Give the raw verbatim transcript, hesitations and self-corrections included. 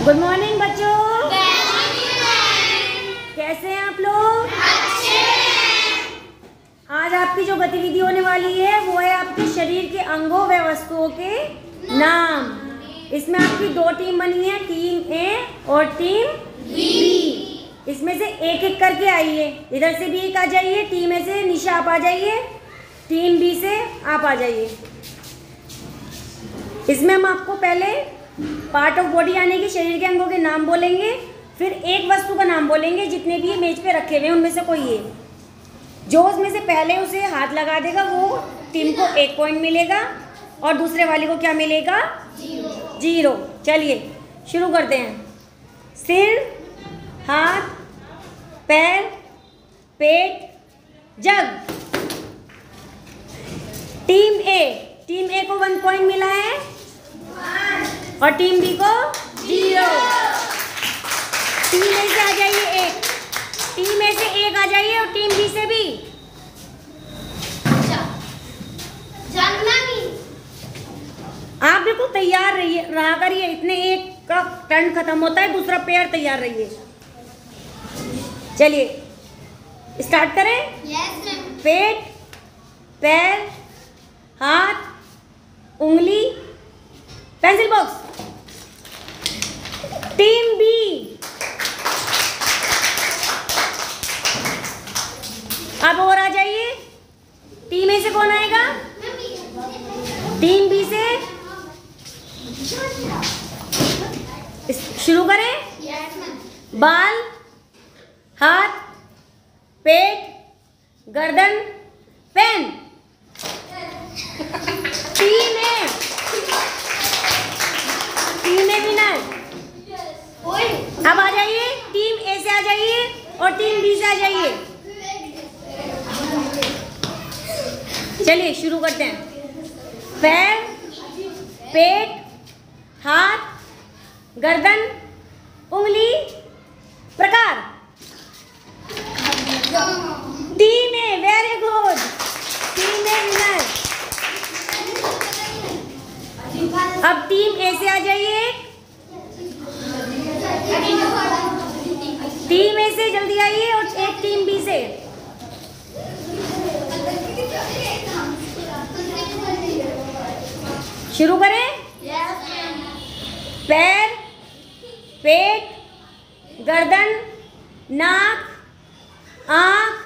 Good morning बच्चों। कैसे हैं आप लोग? अच्छे हैं। आज आपकी जो गतिविधि होने वाली है वो है आपके शरीर के अंगों व वस्तुओं के नाम। इसमें आपकी दो टीम बनी है, टीम ए और टीम बी। इसमें से एक एक करके आइए। इधर से भी एक आ जाइए, टीम ए से निशा आप आ जाइए, टीम बी से आप आ जाइए। इसमें हम आपको पहले पार्ट ऑफ बॉडी यानी कि शरीर के अंगों के नाम बोलेंगे, फिर एक वस्तु का नाम बोलेंगे जितने भी मेज पे रखे हुए हैं उनमें से कोई एक। जो उसमें से पहले उसे हाथ लगा देगा वो टीम को एक पॉइंट मिलेगा और दूसरे वाले को क्या मिलेगा? जीरो। जीरो। चलिए शुरू करते हैं। सिर, हाथ, पैर, पेट, जग। टीम ए टीम ए को वन पॉइंट मिला है और टीम बी को जीरो। टीम ए से आ जाइए एक, टीम ए से एक आ जाइए और टीम बी से भी। आप बिल्कुल तैयार रहिए, रहा करिए। इतने एक का टर्न खत्म होता है, दूसरा पेयर तैयार रहिए। चलिए स्टार्ट करें। Yes ma'am. पेट, पैर, हाथ, उंगली, पेंसिल बॉक्स। टीम बी अब और आ जाइए। टीम ए से कौन आएगा? टीम बी से शुरू करें। Yes ma'am. बाल, हाथ, पेट, गर्दन, पेन। Team A team A winner. अब आ जाइए, टीम ए से आ जाइए और टीम बी से आ जाइए। चलिए शुरू करते हैं। पैर, पेट, हाथ, गर्दन, उंगली, प्रकार। Team A very good, team A winner. अब टीम ए से आ जाइए, टीम ए से जल्दी आइए और एक टीम बी से। शुरू करें। पैर, पेट, गर्दन, नाक, आँख,